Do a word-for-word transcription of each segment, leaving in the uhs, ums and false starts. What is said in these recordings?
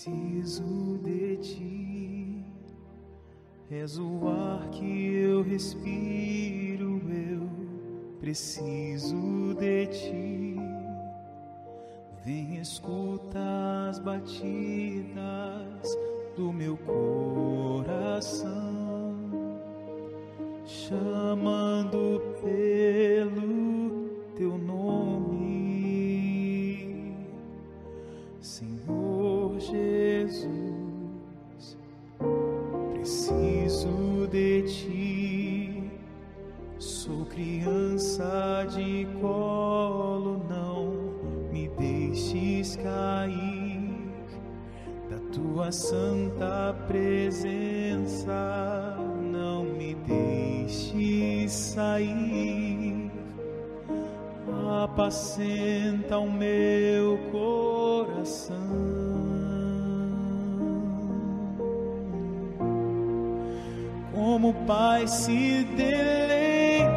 Preciso de ti, és o ar que eu respiro, eu preciso de ti. Vem, escuta as batidas do meu coração, chamando pelo teu nome, Senhor Jesus. Preciso de ti, sou criança de colo, não me deixes cair da tua santa presença, não me deixes sair. Apacenta o meu coração, como o Pai se deleita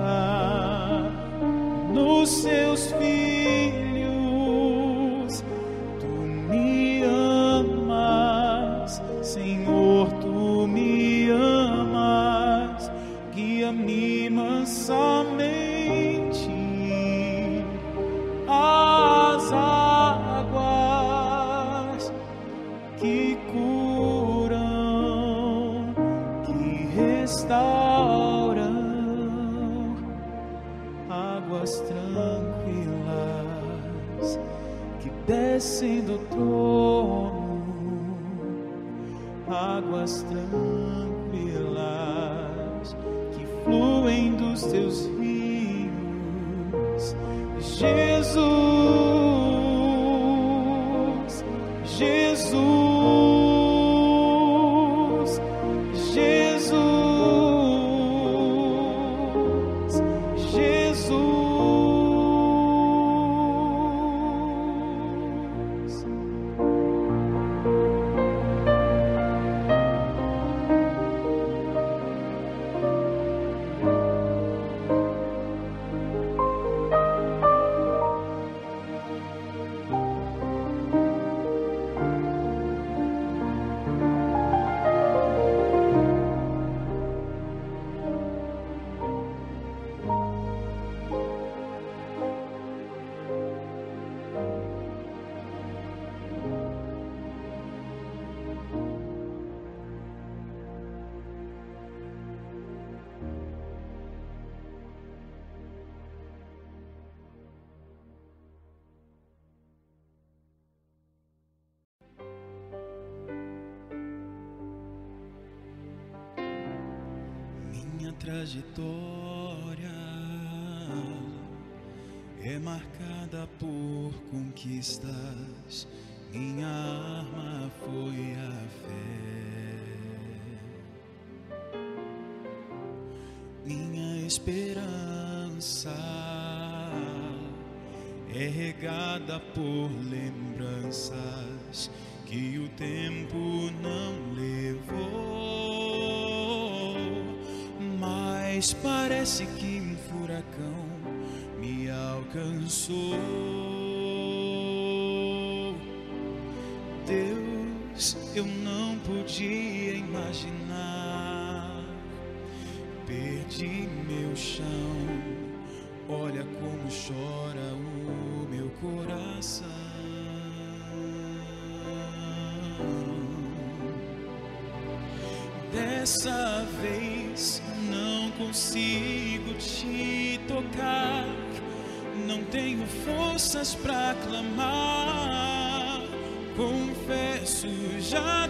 nos seus filhos. Tu me amas, Senhor, tu me amas. Guia-me mansamente às águas que curam, que restauram, águas tranquilas que descem do trono, águas tranquilas que fluem dos teus rios. Jesus, Jesus, Jesus, Jesus. Minha trajetória é marcada por conquistas, minha arma foi a fé. Minha esperança é regada por lembranças que o tempo não levou, mas parece que um furacão me alcançou. Deus, eu não podia imaginar, perdi meu chão, olha como chora o meu coração. Dessa vez não consigo te tocar, não tenho forças pra clamar. Confesso, já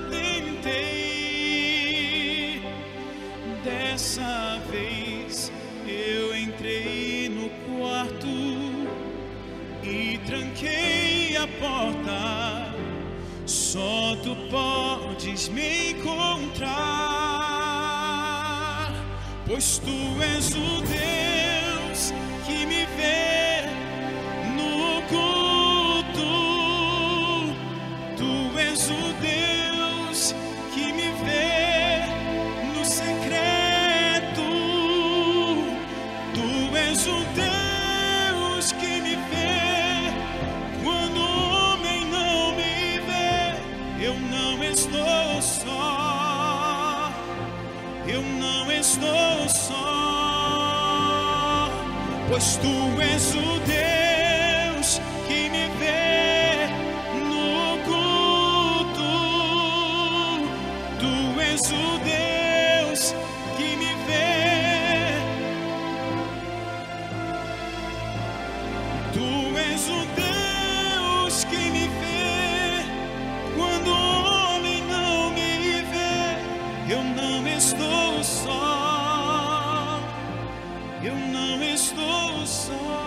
tentei. Dessa vez eu entrei no quarto e tranquei a porta. Só tu podes me encontrar, pois tu és o Deus que me vê no culto. Tu és o Deus que me vê no secreto. Tu és o Deus que me vê quando o homem não me vê. Eu não estou só, pois tu és o Deus que me vê no culto. Tu és o Deus que me vê. Tu és o Deus que me vê quando o homem não me vê. Eu não estou só, eu não estou só.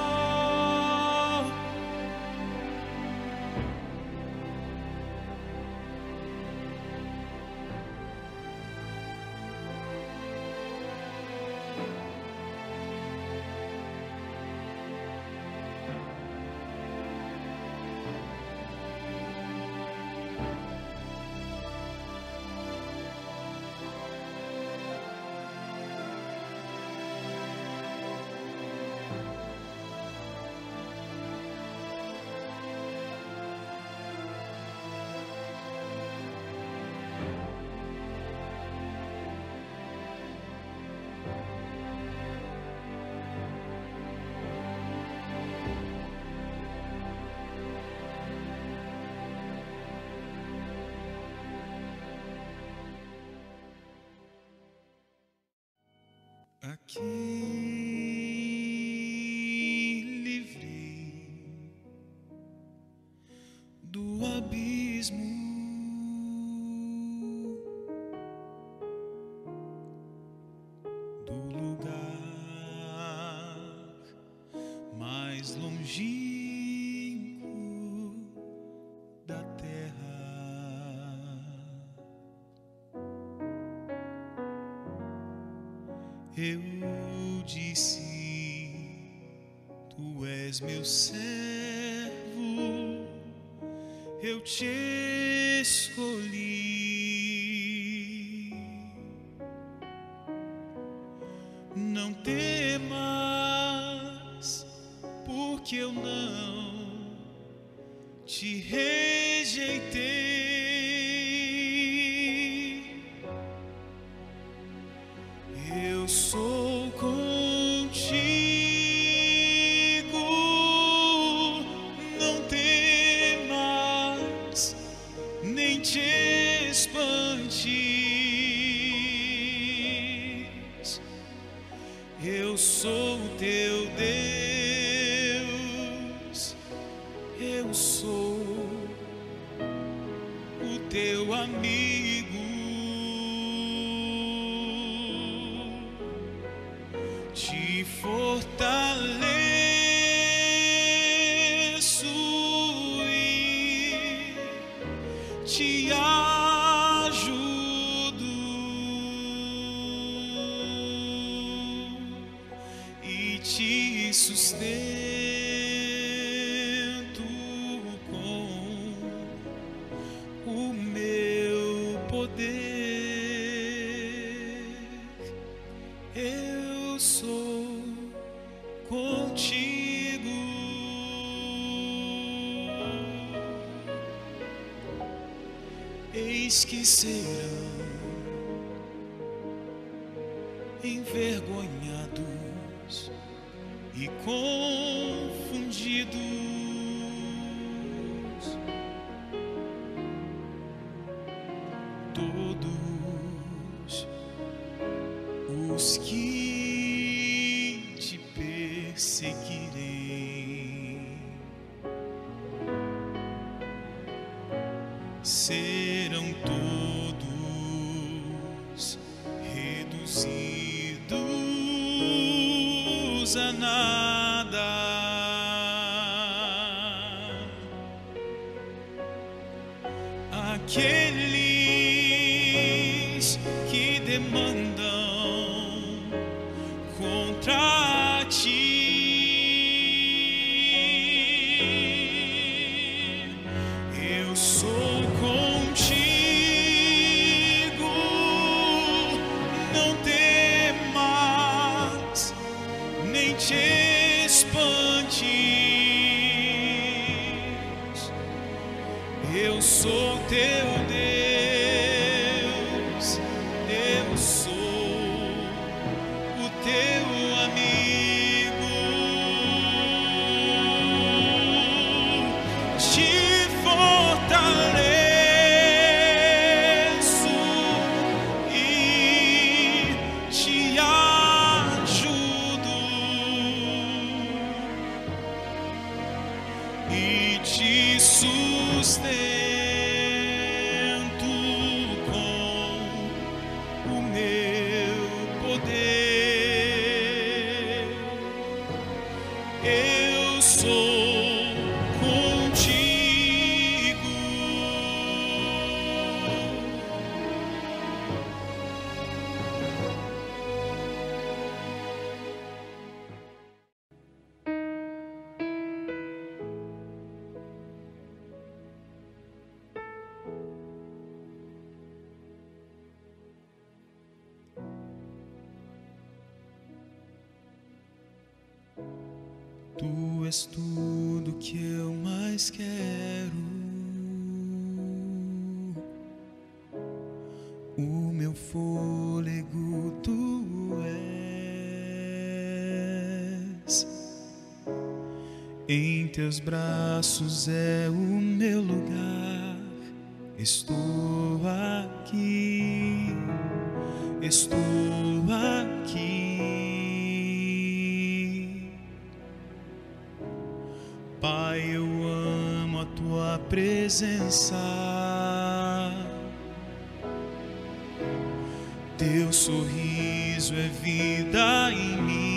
Aqui livrei do abismo, do lugar mais longínquo da terra. Eu disse, tu és meu servo, eu te escolhi. Não temas, porque eu não te rejeitei. Eu sou contigo, não temas, nem te espantes. Eu sou o teu Deus, eu sou o teu amigo. Te fortaleço e te ajudo e te sustento com o meu poder. Eu sou contigo. Eis que serão envergonhados e confundidos todos os que te perseguirem. Serão todos reduzidos a nada. Aqueles que demandam contra ti, eu sou contigo, não temas, nem te espantes. Eu sou teu Deus, eu sou sustento com o meu poder. Eu sou contigo. Tu és tudo que eu mais quero. O meu fôlego tu és. Em teus braços é o meu lugar. Estou aqui, estou aqui. Pai, eu amo a tua presença. Teu sorriso é vida em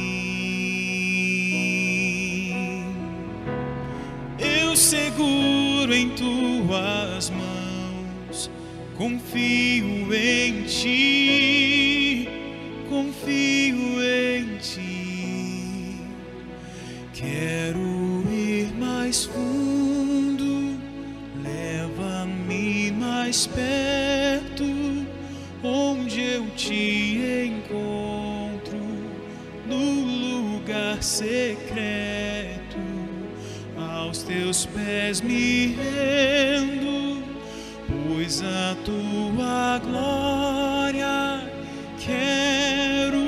mim. Eu seguro em tuas mãos, confio em ti, confio em ti. Quero mais fundo, leva-me mais perto, onde eu te encontro, no lugar secreto. Aos teus pés me rendo, pois a tua glória quero.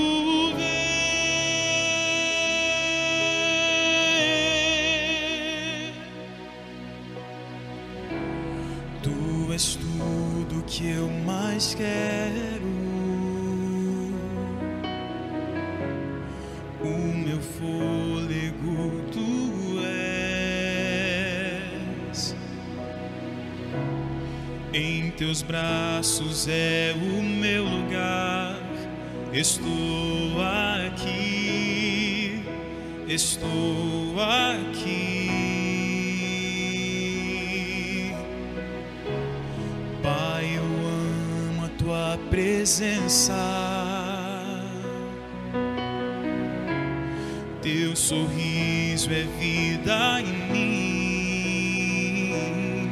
Tu és tudo que eu mais quero. O meu fôlego tu és. Em teus braços é o meu lugar. Estou aqui, estou aqui. Tua presença, teu sorriso é vida em mim.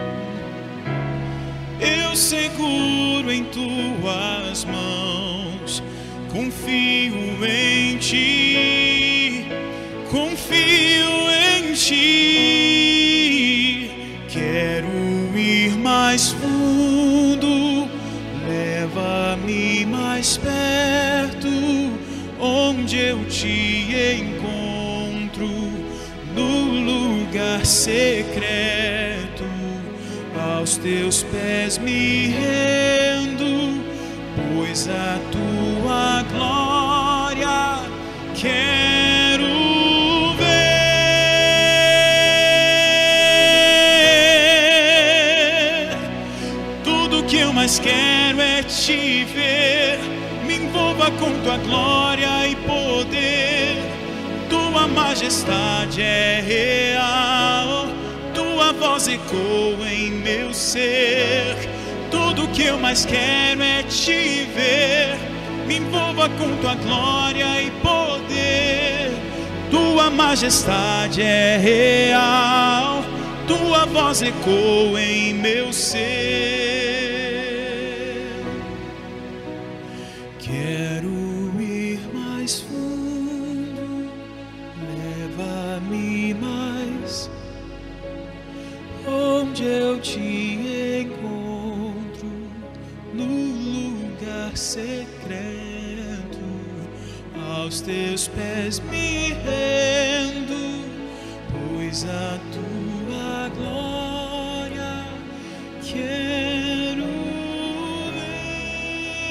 Eu seguro em tuas mãos, confio em ti, confio em ti. Quero ir mais fundo, leva-me mais perto, onde eu te encontro, no lugar secreto. Aos teus pés me rendo, pois a tua glória quero ver. Tudo que eu mais quero é te ver. Me envolva com tua glória e poder. Tua majestade é real, tua voz ecoa em meu ser. Tudo que eu mais quero é te ver. Me envolva com tua glória e poder. Tua majestade é real, tua voz ecoa em meu ser. Quero ir mais fundo, leva-me mais, onde eu te encontro, no lugar secreto. Aos teus pés me rendo, pois a tua glória quero ver.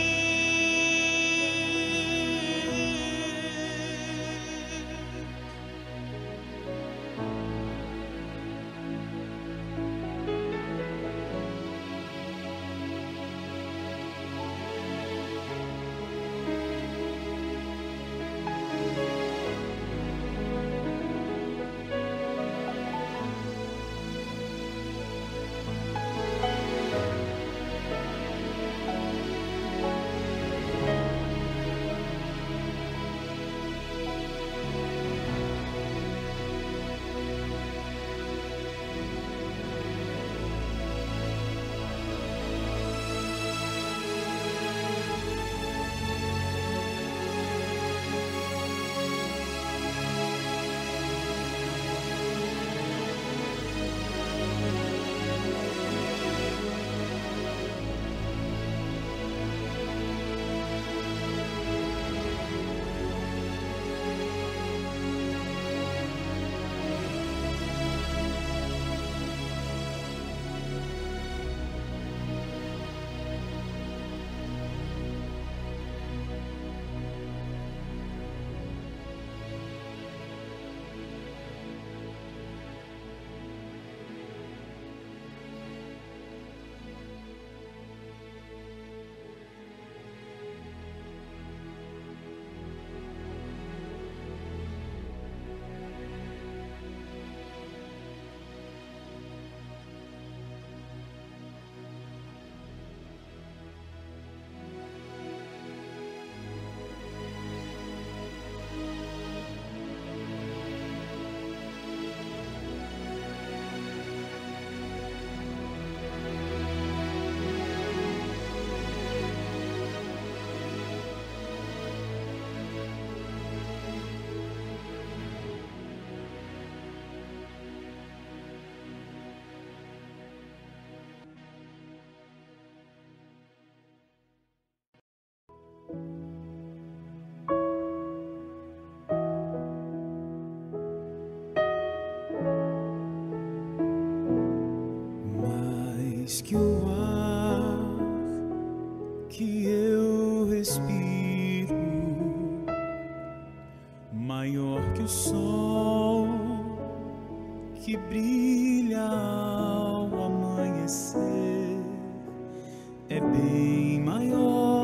sol que brilha ao amanhecer é bem maior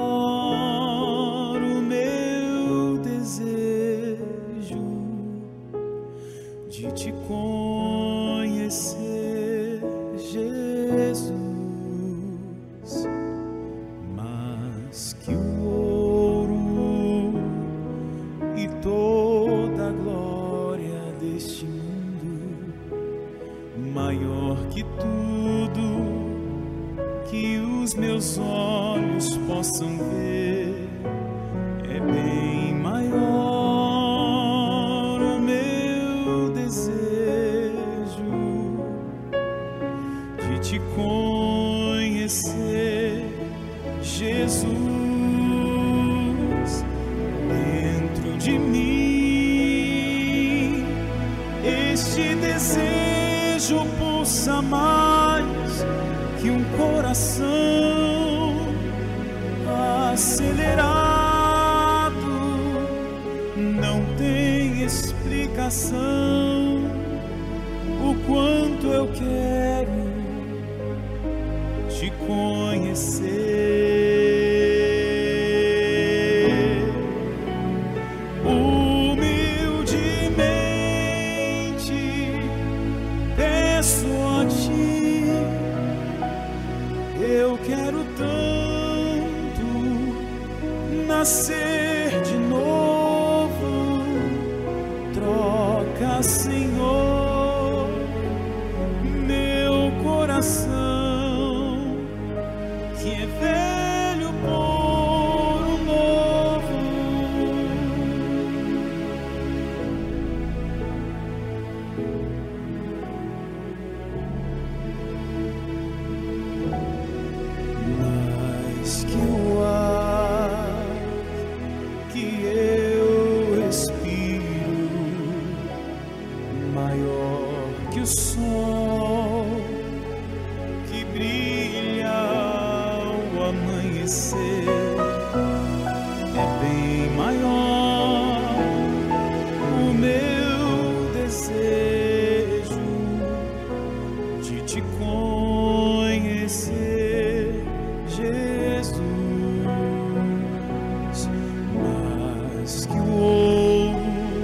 o meu desejo de te conhecer, Jesus, mais que o ouro e toda a glória deste mundo, maior que tudo que os meus olhos possam ver, é bem maior o meu desejo de te conhecer, Jesus, dentro de mim. Este desejo pulsa mais que um coração acelerado, não tem explicação o quanto eu quero te conhecer. Humildemente peço a ti, eu quero tanto nascer de novo. Troca, Senhor, meu coração que é velho por um novo. Mais que o ar que eu respiro, maior que o sol que brilha ao amanhecer, é bem maior o meu desejo de te conhecer, Jesus, mais que o ouro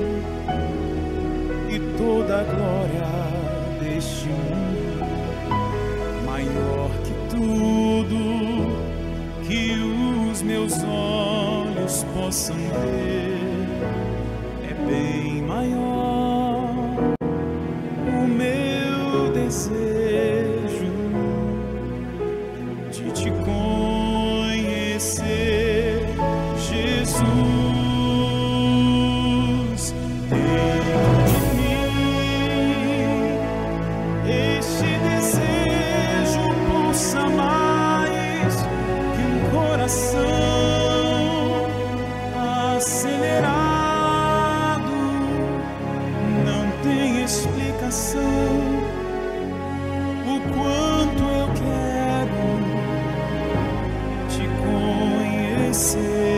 e toda a glória deste mundo, maior que tudo que os meus olhos possam ver, é bem maior o meu desejo de te conhecer, Jesus, dentro de mim. Este desejo pulsa mais que um coração acelerado, não tem explicação o quanto eu quero te conhecer.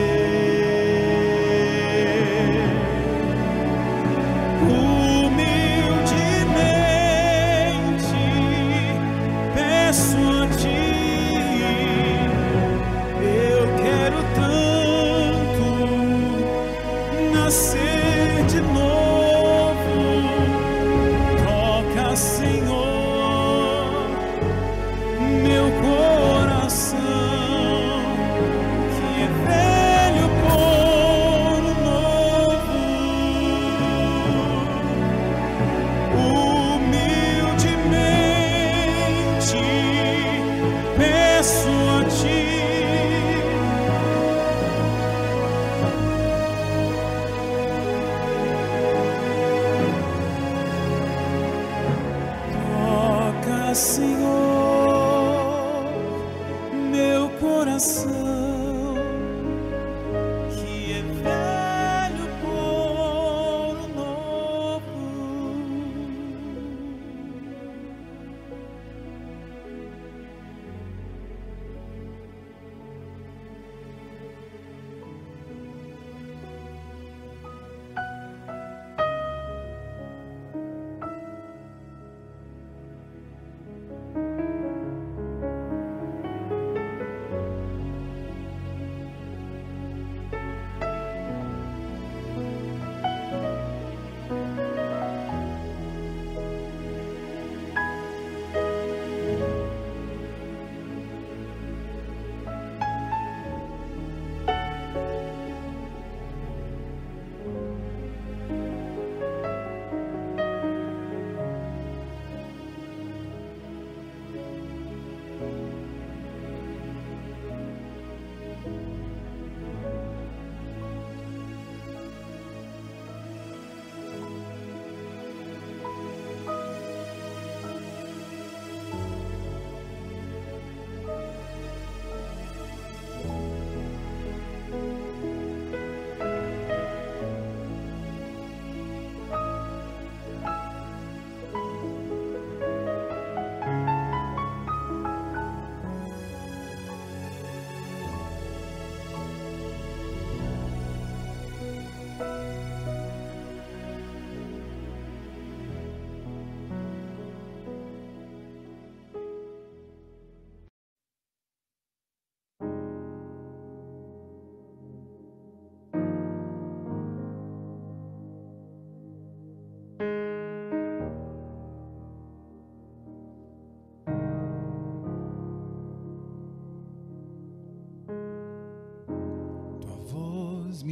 Humildemente peço a ti, eu quero tanto nascer de novo. Toca, Senhor, meu coração que é velho por um novo. Humildemente peço a ti,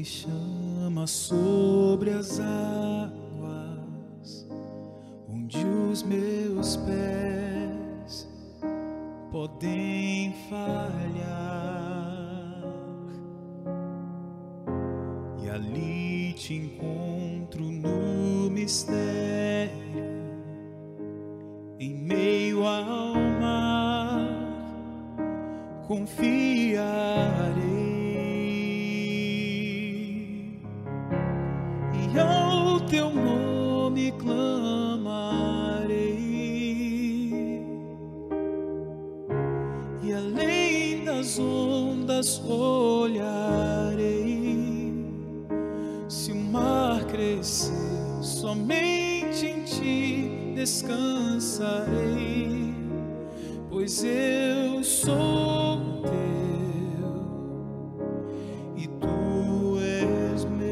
me chama sobre as águas, onde os meus pés podem falhar, e ali te encontro no mistério, em meio ao mar, confiarei. E ao teu nome clamarei, e além das ondas olharei. Se o mar crescer, somente em ti descansarei, pois eu sou teu e tu és meu.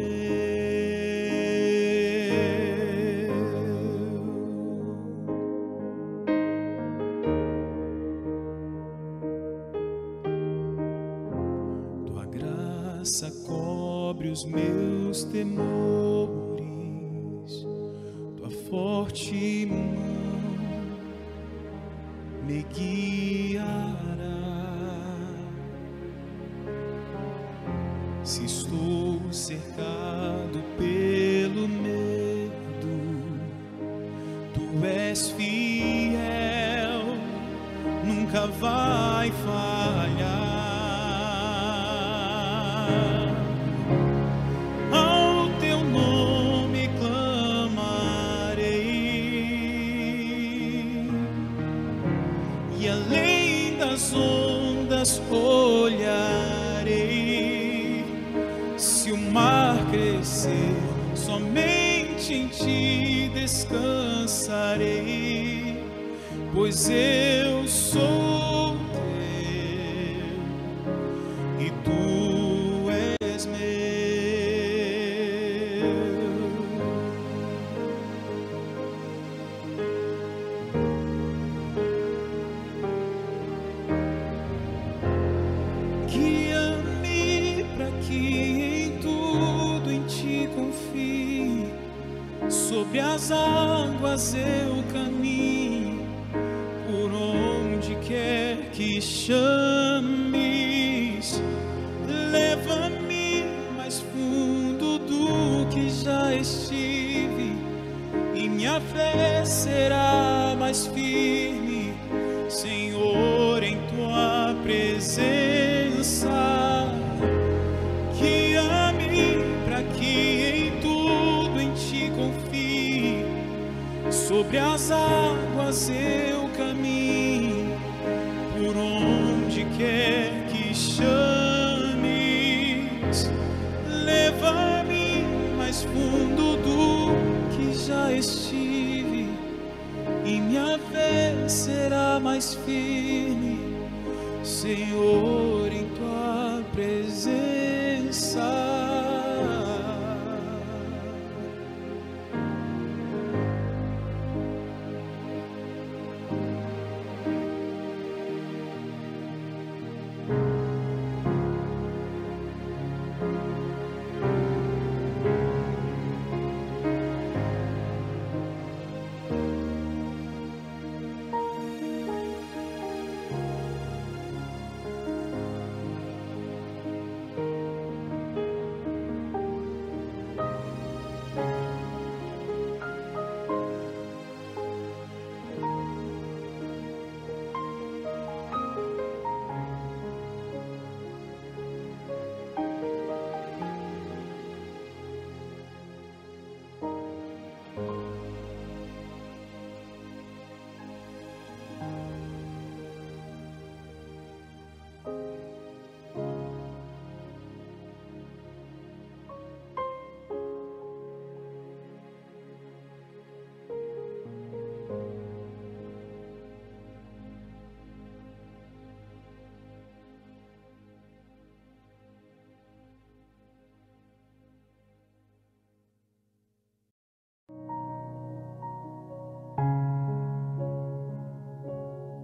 Tua graça cobre os meus temores, tua forte mão me guiará. Se estou cercado pelo medo, tu és fiel, nunca vai falhar. Ao teu nome clamarei, e além das ondas olharei. Se o mar crescer, somente em ti descansarei, pois eu sou teu e tu és meu. Guia-me para que em tudo em ti confie, sobre as águas eu caminho, por onde quer que chames. Leva-me mais fundo do que já estive, e minha fé será mais firme, Senhor, em tua presença. Guia-me para que em tudo em ti confie, sobre as águas eu caminho, por onde quer que chames. Leva-me mais fundo do que já estive, e minha fé será mais firme, Senhor, em tua presença.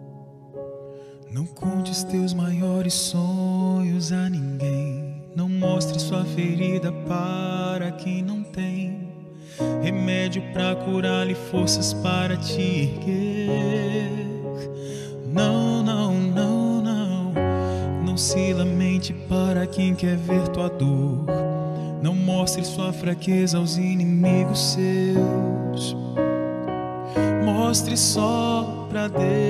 Não contes teus maiores sonhos a ninguém, não mostres mostre sua ferida para quem não tem remédio para curar-lhe, forças para te erguer. Não, não, não, não. Não se lamente para quem quer ver tua dor. Não mostre sua fraqueza aos inimigos seus. Mostre só pra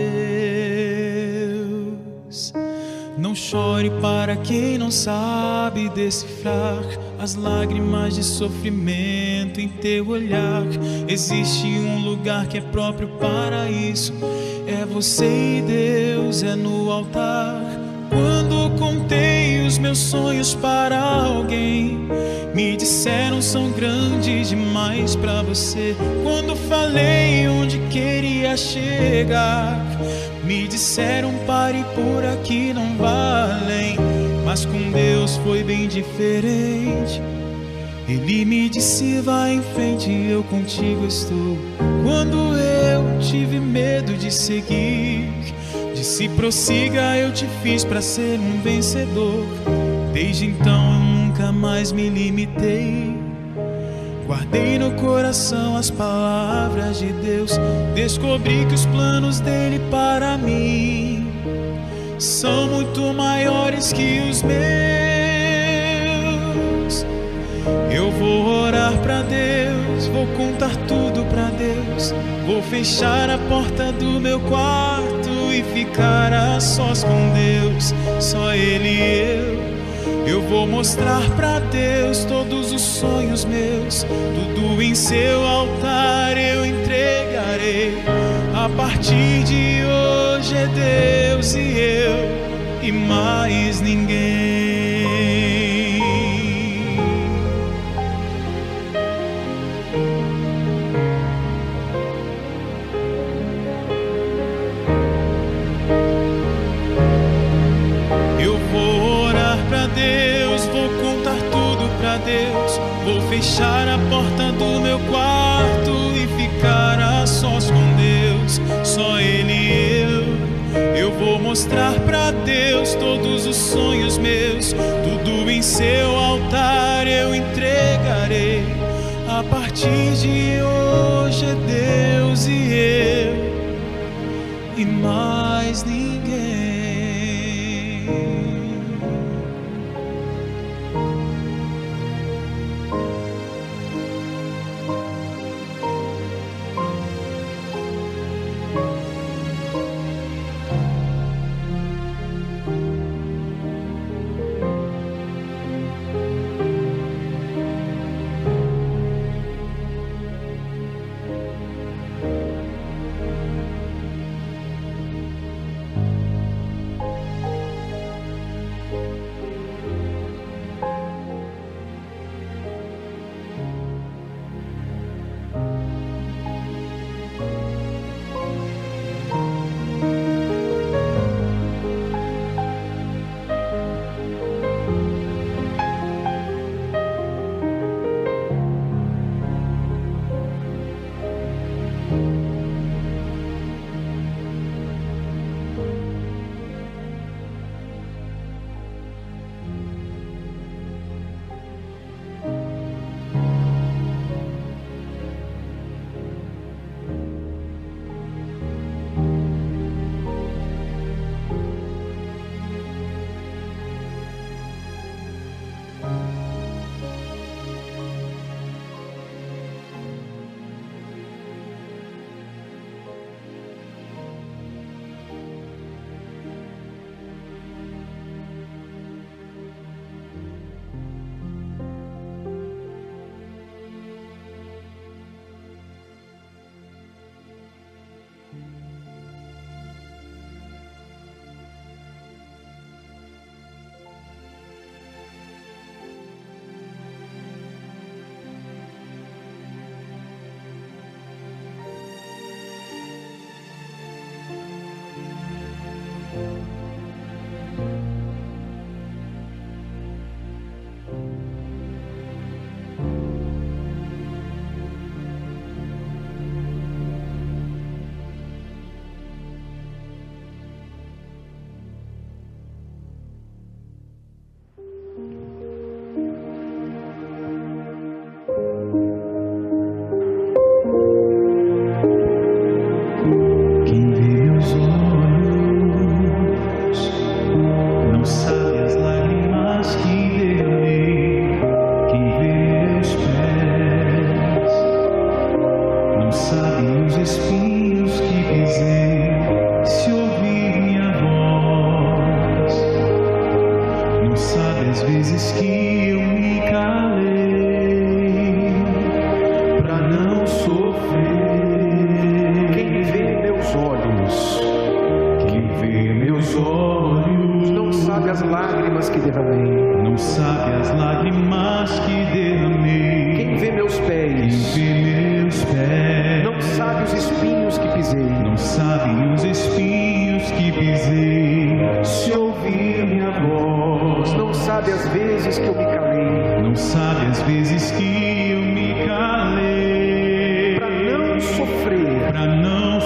Deus. Não chore para quem não sabe decifrar as lágrimas de sofrimento em teu olhar. Existe um lugar que é próprio para isso. É você e Deus, é no altar. Quando contei os meus sonhos para alguém, me disseram são grandes demais para você. Quando falei onde queria chegar, me disseram pare por aqui, não valem. Mas com Deus foi bem diferente. Ele me disse vai em frente, eu contigo estou. Quando eu tive medo de seguir, disse prossiga, eu te fiz para ser um vencedor. Desde então eu nunca mais me limitei. Guardei no coração as palavras de Deus. Descobri que os planos dele para mim são muito maiores que os meus. Eu vou orar pra Deus, vou contar tudo pra Deus. Vou fechar a porta do meu quarto e ficar a sós com Deus, só Ele e eu. Eu vou mostrar pra Deus todos os sonhos meus. Tudo em seu altar eu entregarei. A partir de hoje é Deus e eu e mais ninguém. Eu vou orar pra Deus, vou contar tudo pra Deus. Vou fechar a porta do meu quarto e ficar a sós com Deus, só Ele e eu. Eu vou mostrar pra Deus todos os sonhos meus. Tudo em seu altar eu entregarei. A partir de hoje é Deus e eu e mais ninguém. sabe as vezes que eu me calei. Não sabe as vezes que eu me calei. Para não sofrer. Para não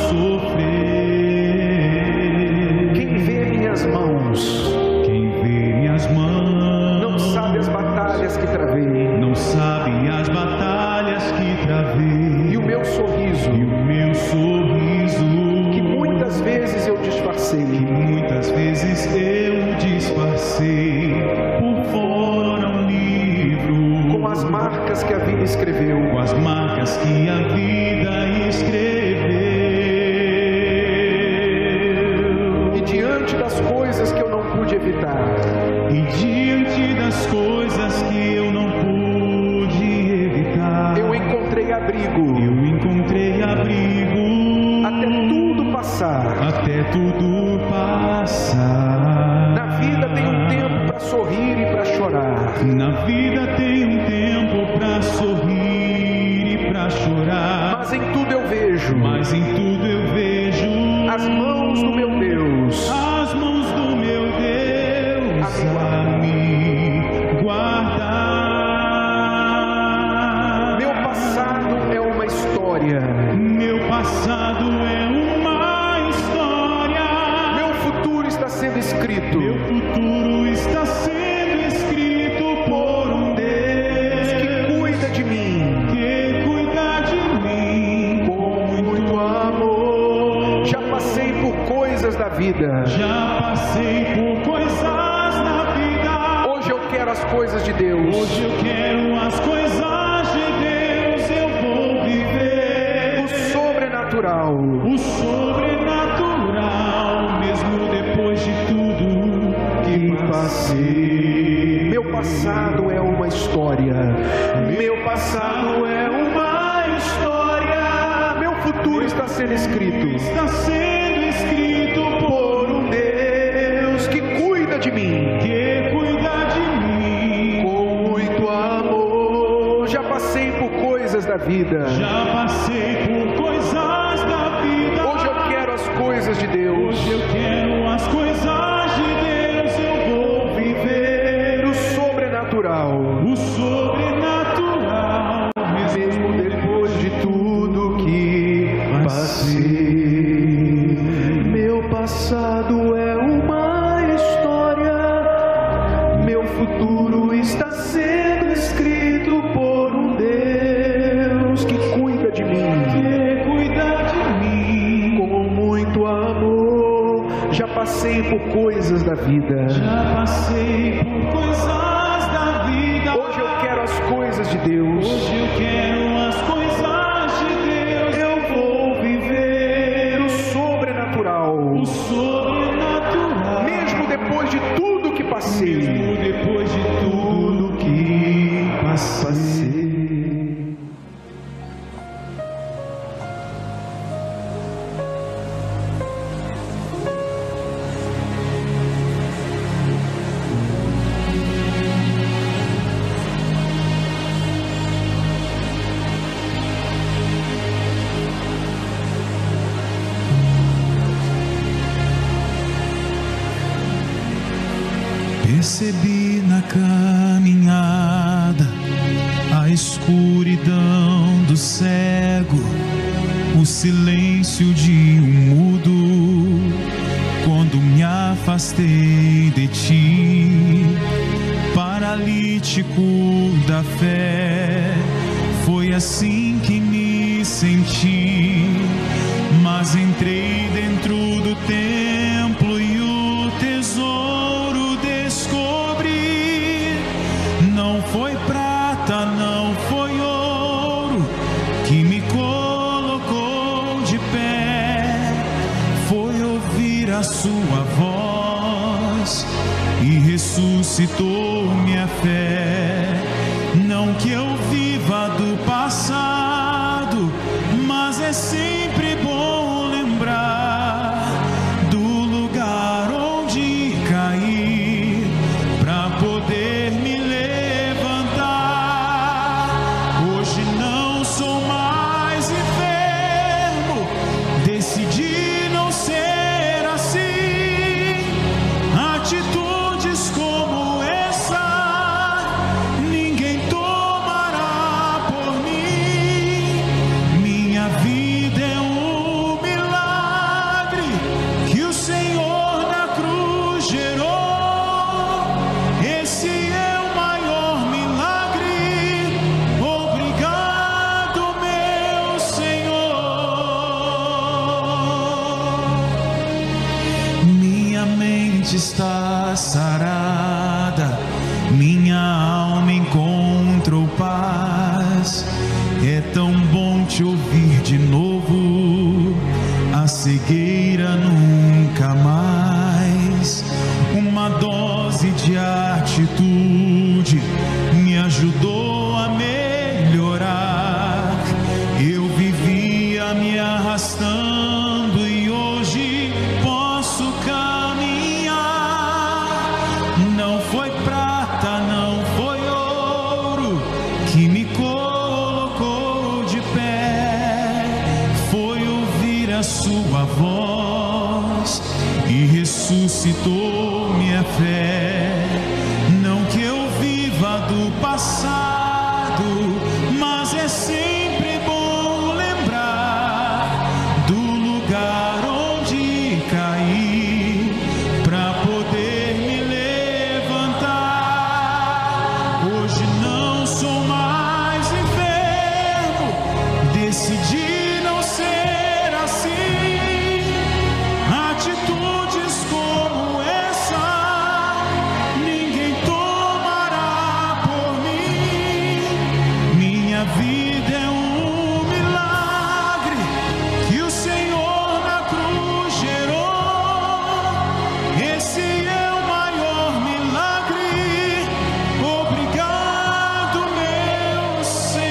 sofrer. Quem vê minhas mãos. Quem vê minhas mãos. Não sabe as batalhas que travei. Não sabe as batalhas que travei. E o meu sorriso. E o meu sorriso. Que muitas vezes eu disfarcei. Que muitas vezes eu disfarcei. Por fora um livro. Com as marcas que a vida escreveu. Com as marcas que a vida escreveu. E diante das coisas que eu não pude evitar. E diante das coisas que eu não pude evitar. Eu encontrei abrigo. Eu encontrei abrigo. Até tudo passar. Até tudo passar. Na vida tem um tempo para sorrir e para chorar. Na vida tem um tempo para sorrir e para chorar. Mas em tudo eu vejo. Mas em tudo eu vejo. As mãos do meu Deus. As mãos do meu Deus a me guardar. Meu passado é uma história. Meu passado é uma história. Meu futuro está sendo escrito. Meu futuro está sendo escrito por um Deus que cuida de mim. Que cuida de mim com muito amor. Já passei por coisas da vida. Já passei por coisas da vida. Hoje eu quero as coisas de Deus. Hoje eu quero as coisas de Deus. Eu vou viver o sobrenatural. O sobrenatural, mesmo depois de tudo que passei. Meu passado é uma história. Meu passado é uma história. Meu futuro está sendo escrito. Está sendo escrito por um Deus que cuida de mim. Que cuida de mim com muito amor. Já passei por coisas da vida. Já passei por coisas da vida. Hoje eu quero as coisas de Deus. Hoje eu quero as coisas de Deus. Eu vou viver o sobrenatural. O sobrenatural, mesmo depois de tudo que passei. Meu passado é uma história. Meu futuro está sendo escrito por um Deus que cuida de mim. Que cuida de mim com muito amor. Já passei por coisas da vida. Já passei por coisas da vida. Hoje eu quero as coisas de Deus. Hoje eu quero as coisas de Deus. Eu vou viver o sobrenatural. O sobrenatural. Mesmo depois de tudo que passei. Mesmo depois de tudo que passei. Percebi na caminhada a escuridão do cego, o silêncio de um mudo, quando me afastei de ti. Paralítico da fé, foi assim que me senti, mas entrei dentro do templo e o tesouro descobri. Não foi prata, não foi ouro que me colocou de pé, foi ouvir a sua voz e ressuscitou minha fé. Não que eu viva do passado, mas é sempre bom lembrar do lugar onde caí, pra poder me levantar. Hoje não sou mais enfermo, decidi não ser assim. Atitudes como essa tão bom te ouvir de novo, a cegueira nunca mais. Uma dose de atitude me ajudou a melhorar. Eu vivia me arrastando e hoje posso caminhar. Não foi prata, não foi ouro que me colocou de pé, foi ouvir a sua voz e ressuscitou minha fé. Não que eu viva do passado, mas é sempre bom lembrar do lugar onde caí, pra poder me levantar. Hoje não sou mais enfermo, decidi não ser assim. Atitudes como essa ninguém tomará por mim. Minha vida é um milagre que o Senhor na cruz gerou. Esse é o maior milagre. Obrigado, meu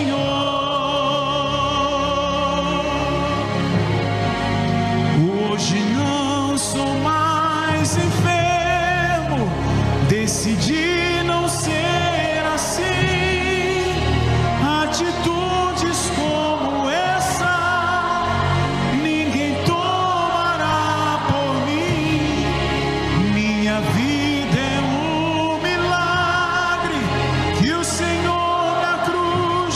Senhor. Hoje não sou mais enfermo, decidi não ser assim. Atitudes como essa ninguém tomará por mim. Minha vida é um milagre que o Senhor na cruz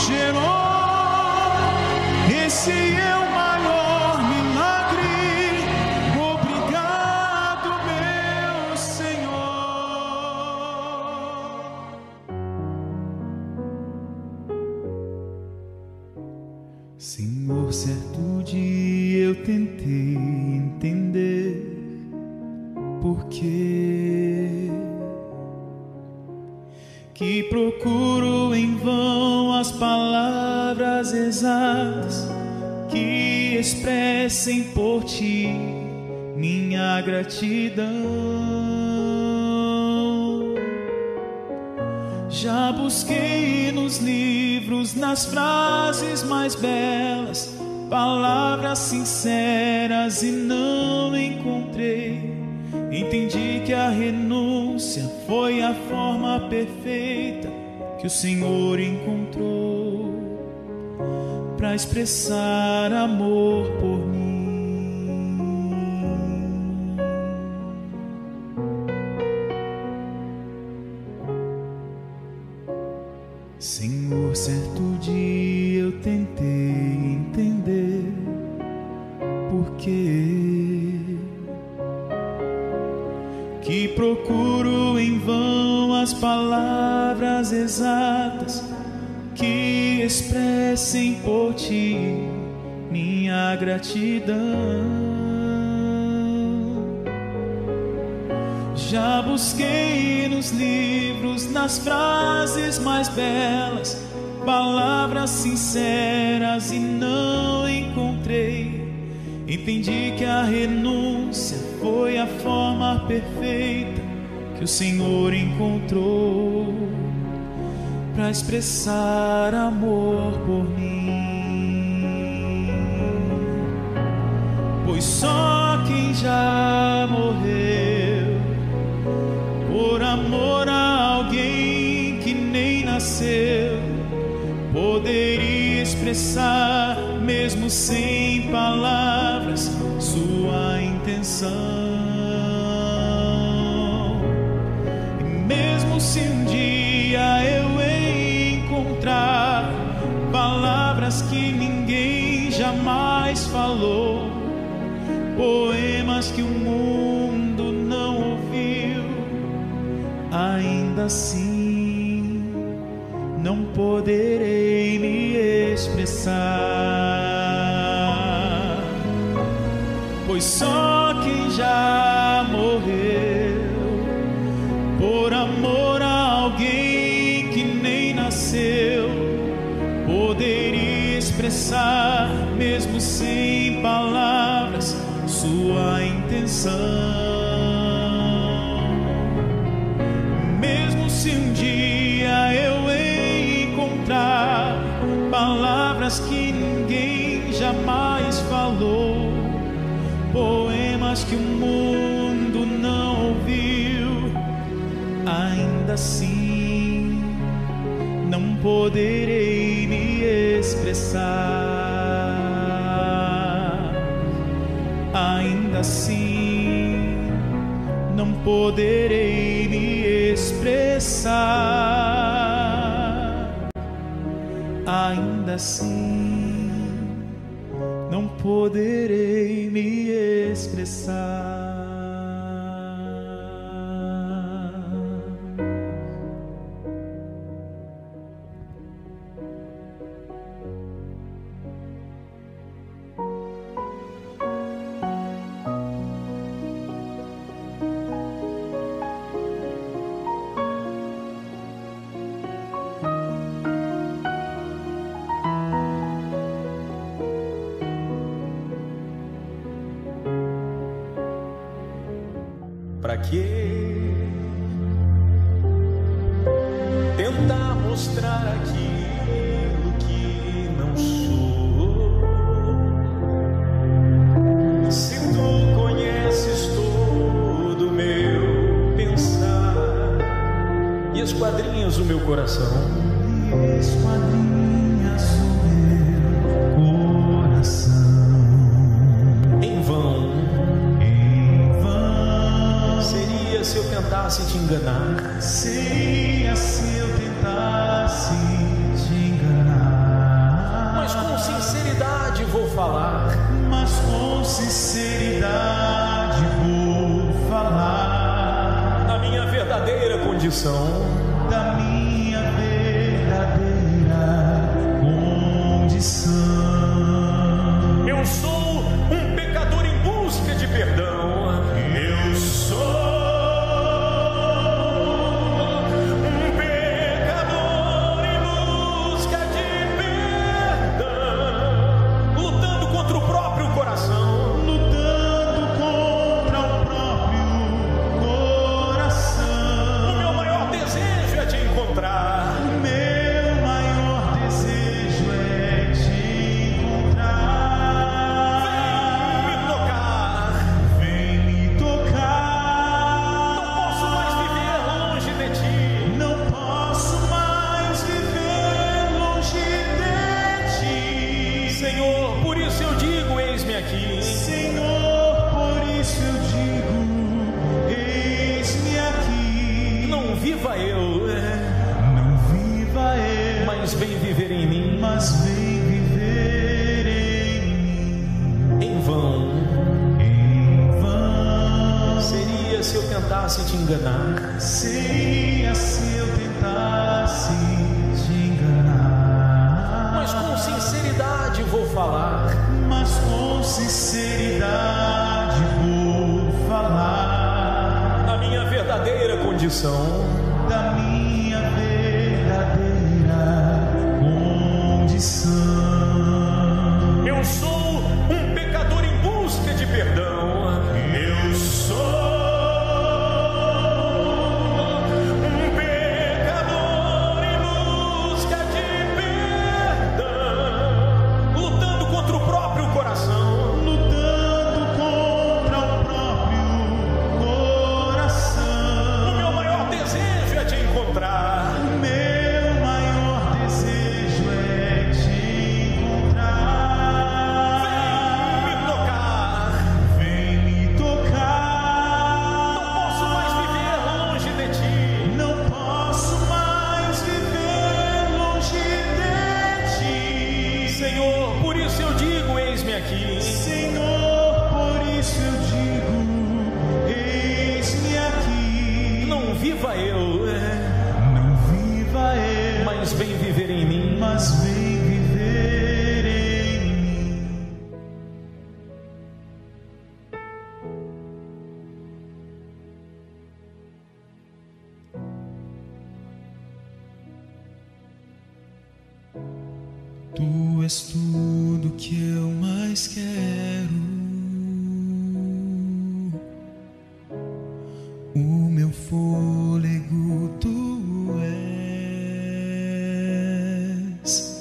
gerou. Esse é o maior milagre. Obrigado, meu Senhor. Senhor, certo dia eu tentei entender por quê que procuro em vão as palavras exatas que expressem por ti minha gratidão. Já busquei nos livros, nas frases mais belas, palavras sinceras e não encontrei. Entendi que a renúncia foi a forma perfeita que o Senhor encontrou para expressar amor por mim. Senhor, certo dia eu tentei entender por quê que procuro em vão as palavras exatas que expressem por ti minha gratidão. Já busquei nos livros, nas frases mais belas, palavras sinceras e não encontrei. Entendi que a renúncia foi a forma perfeita que o Senhor encontrou para expressar amor por mim. Pois só quem já morreu por amor a alguém que nem nasceu poderia expressar, mesmo sem palavras, sua intenção. E mesmo se um dia eu encontrar palavras que ninguém jamais falou, poemas que o mundo não ouviu, ainda assim não poderei me expressar, pois só quem já morreu por amor a alguém que nem nasceu poderia expressar expressar, mesmo sem palavras, sua intenção. Mesmo se um dia eu encontrar palavras que ninguém jamais falou, poemas que o mundo não ouviu, ainda assim não poderei me expressar. Ainda assim não poderei me expressar. Ainda assim não poderei me expressar. Pra que tentar mostrar aquilo que não sou, se tu conheces todo o meu pensar e esquadrinhas o meu coração, E esquadrinhas o meu coração. em vão se eu tentasse te enganar, seria se eu tentasse te enganar. Mas com sinceridade vou falar, Mas com sinceridade vou falar da minha verdadeira condição, da minha verdadeira condição. Eu sou um pecador em busca de perdão. Eu sou tentasse te enganar, seria se eu tentasse te enganar. Mas com sinceridade vou falar, Mas com sinceridade vou falar da minha verdadeira condição, da minha verdadeira condição. Eu sou um pecador em busca de perdão. Eu sou Tu és tudo que eu mais quero. O meu fôlego tu és.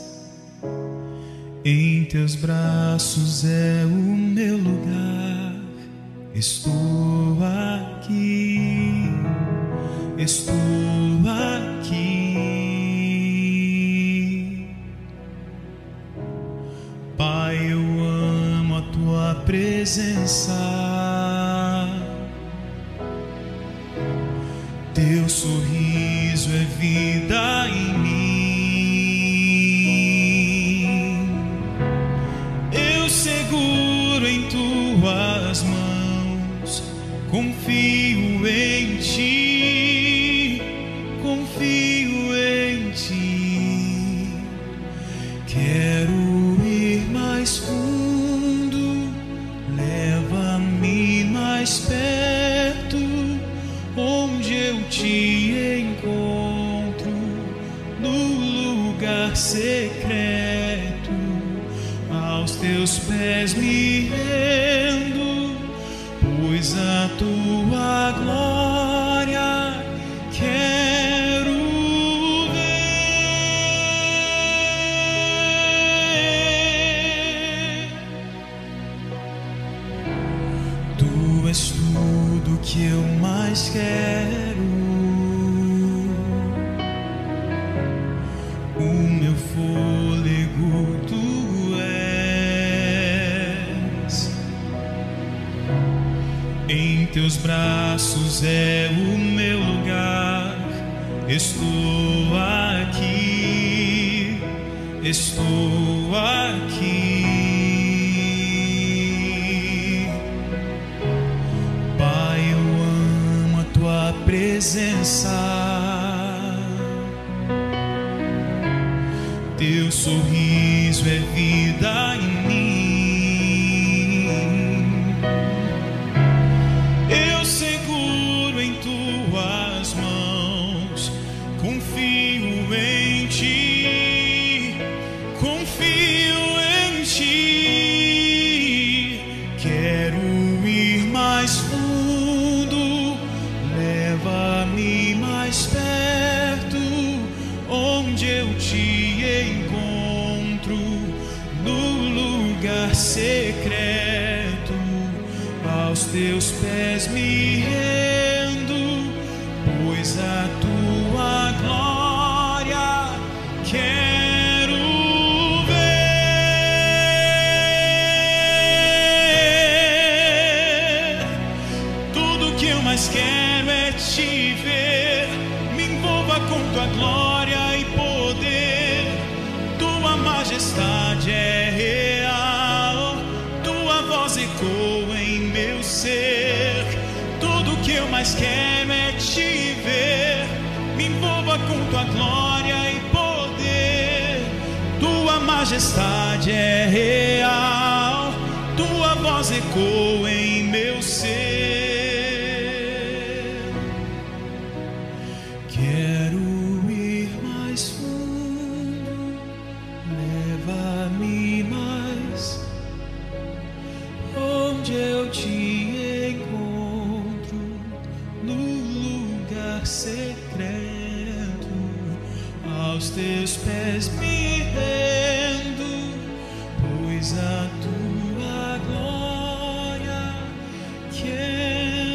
Em teus braços é o meu lugar. Estou aqui, estou aqui. Pai, eu amo a tua presença. Teu sorriso é vida em mim. Eu seguro em tuas mãos, confio em ti, confio em ti. Quero ir mais fundo, leva-me mais perto, onde eu te encontro, no lugar secreto. Aos teus pés me rendo, pois a tua glória quero ver. Tu és tudo que eu mais quero. O meu fôlego tu és. Em teus braços é o meu lugar. Estou aqui, estou aqui. Pai, eu amo a tua presença. Teu sorriso é vida em mim. Eu seguro em tuas mãos, confio em ti, confio em ti. Quero ir mais fundo, leva-me mais perto, onde eu te encontro, no lugar secreto. Aos teus pés me rendo, pois a tua glória quero ver. Tudo que eu mais quero é te ver. Me envolva com tua glória e poder. Tua majestade é real, tua voz ecoa em meu ser. Tudo que eu mais quero é te ver. Me envolva com tua glória e poder. Tua majestade é real, tua voz ecoa em meu ser. Quero ir mais fundo, leva-me mais, onde eu te encontro, no lugar secreto. Aos teus pés me rendo, pois a tua glória quero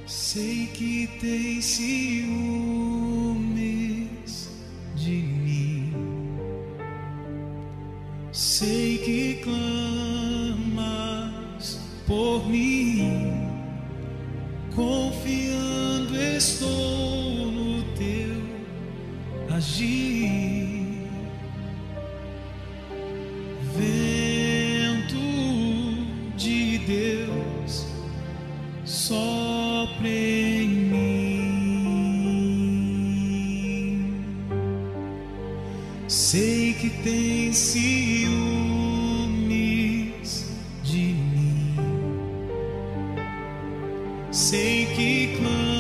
Sei que tem ciúmes de mim, sei que clamas por mim, confiando estou no teu agir. Vento de Deus sopra em mim. Sei que tem ciúmes de mim, sei que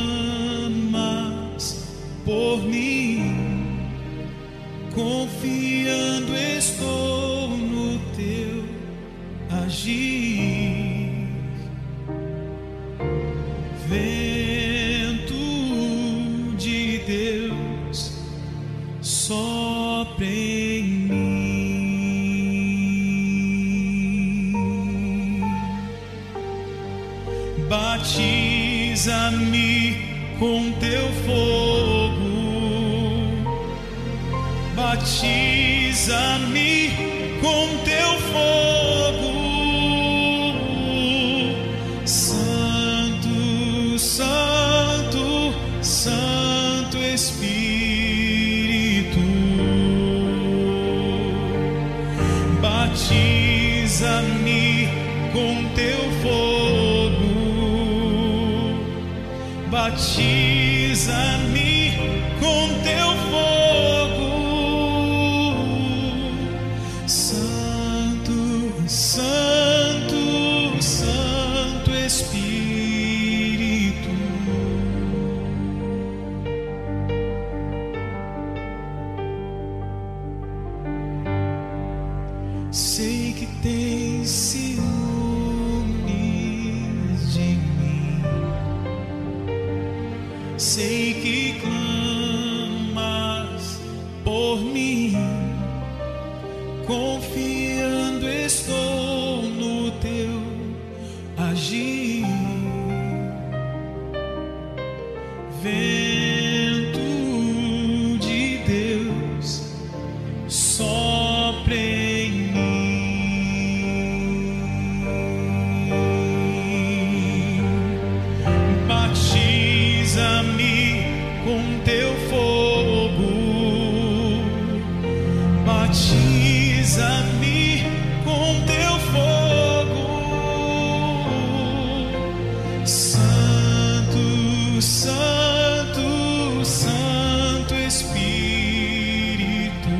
clamas por mim, confiando estou no teu agir. Vento de Deus sopra em mim. Batiza-me com teu fogo, batiza-me com teu fogo, Santo, Santo, Santo Espírito. Batiza-me com teu fogo, batiza-me com teu fogo, Santo, Santo, Santo Espírito. Sei que tem ciúmes de mim, sei que clamas por mim, confiando estou no teu agir. Vento de Deus sopra em mim. Batiza-me com teu fogo, batiza-me com teu fogo, Santo, Santo, Santo Espírito.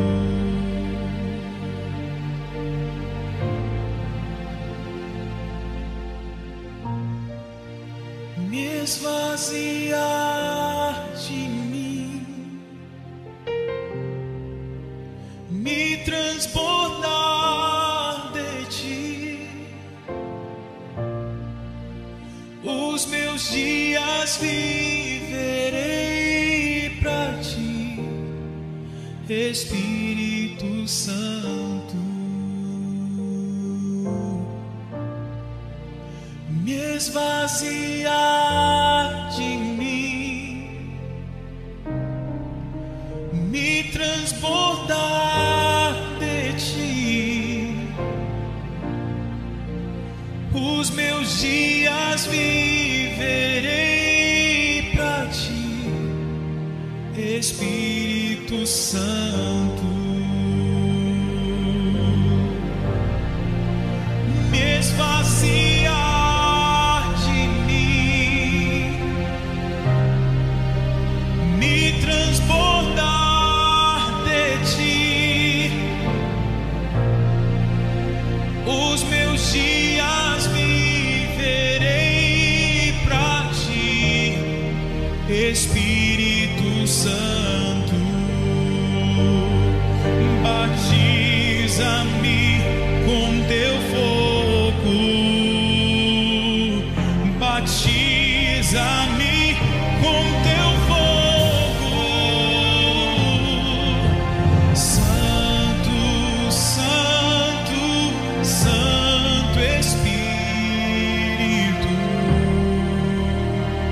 Me esvaziar de mim, me transbordar de ti, os meus dias viverei pra ti, Espírito Santo. Me esvaziar de mim, me transbordar de ti, os meus dias viverei pra ti, Espírito Santo. Me esvaziar de mim, me transbordar de ti, os meus dias viverei pra ti, Espírito Santo. Batiza-me com teu fogo, batiza-me com teu fogo, Santo, Santo, Santo Espírito.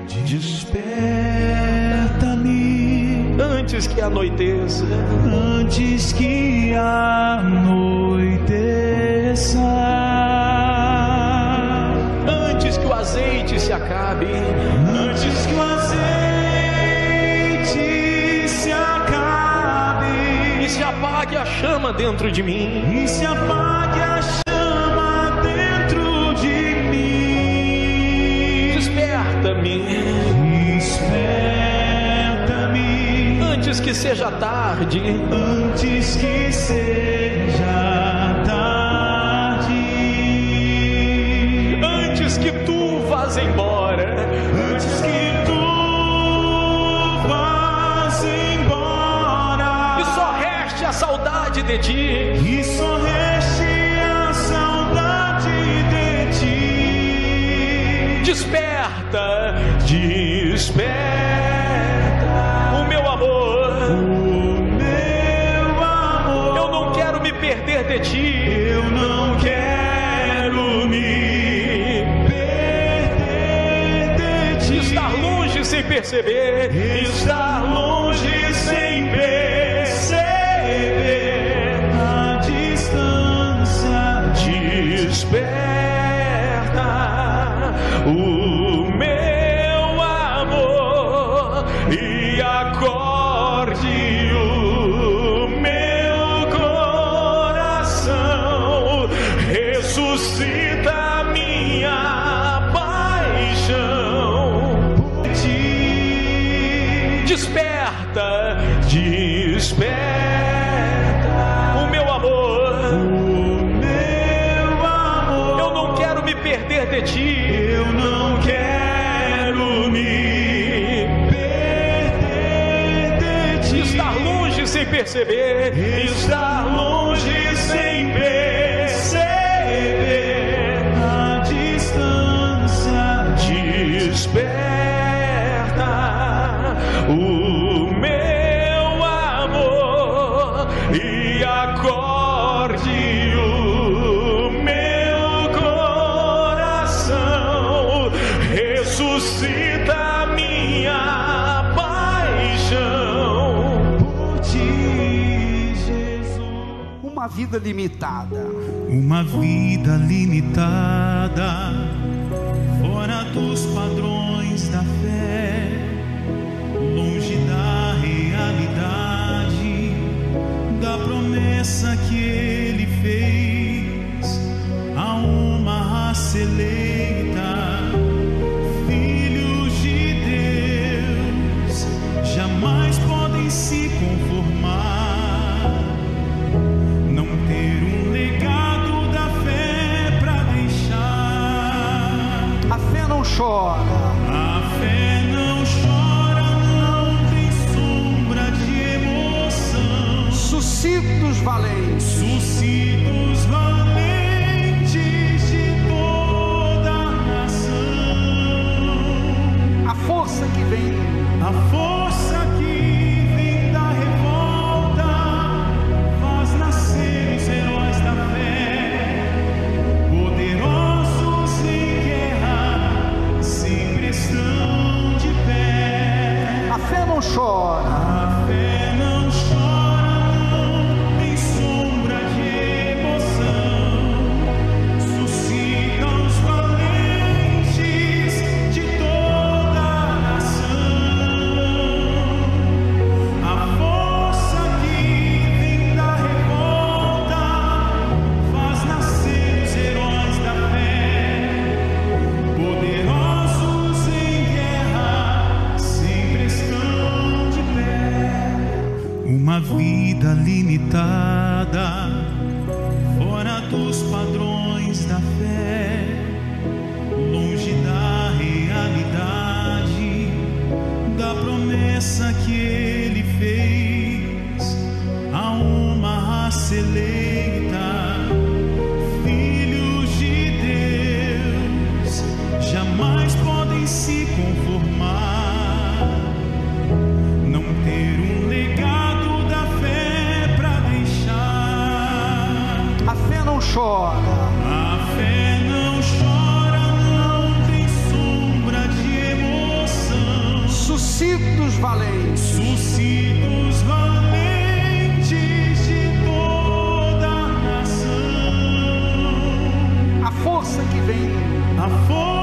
desperta-me antes que anoiteça, antes que anoiteça, antes que o azeite se acabe, antes que o azeite se acabe e se apague a chama dentro de mim, e se apague a chama dentro de mim. Desperta-me, desperta-me antes que seja tarde, antes que seja tarde, antes que tu vás embora, antes que tu vás embora e só reste a saudade de ti, e só reste a saudade de ti. desperta, desperta, o meu amor, O meu amor, eu não quero me perder de ti, eu não quero me perder de ti. estar longe sem perceber, Estar longe sem perceber a distância. desperta o meu amor e acorde o meu coração, ressuscita minha paixão, Por ti, desperta, desperta o meu amor, o meu amor, eu não quero me perder de ti, eu não quero me perder de ti. estar longe sem perceber, Estar longe sem perceber a distância. desperta o meu amor e acorde o meu coração, ressuscita minha paixão. Por ti, Jesus. Uma vida limitada. Uma vida limitada, fora dos padrões da fé, longe da realidade, da promessa que Ele fez a uma raça eleita, filhos de Deus, jamais podem se conformar, não ter um legado da fé pra deixar. A fé não chora. A fé não chora, não tem sombra de emoção. Suscita os valentes. Suscita os valentes de toda a nação. A força que vem. A força que vem da revolta faz nascer os heróis da fé, poderosos em guerra, sempre estão de pé. A fé não chora. A fé não chora, não tem sombra de emoção. Suscita os valentes de toda a nação. A força que vem da revolta faz nascer os heróis da fé, poderosos em guerra, sempre estão de pé. Uma vida limitada, fora dos padrões da fé, longe da realidade, da promessa que Ele fez a uma raça eleita, filhos de Deus, jamais podem se conformar, não ter um legado da fé pra deixar. A fé não chora. A fé não chora, não tem sombra de emoção. valentes. Suscita os valentes de toda a nação. A força que vem. A força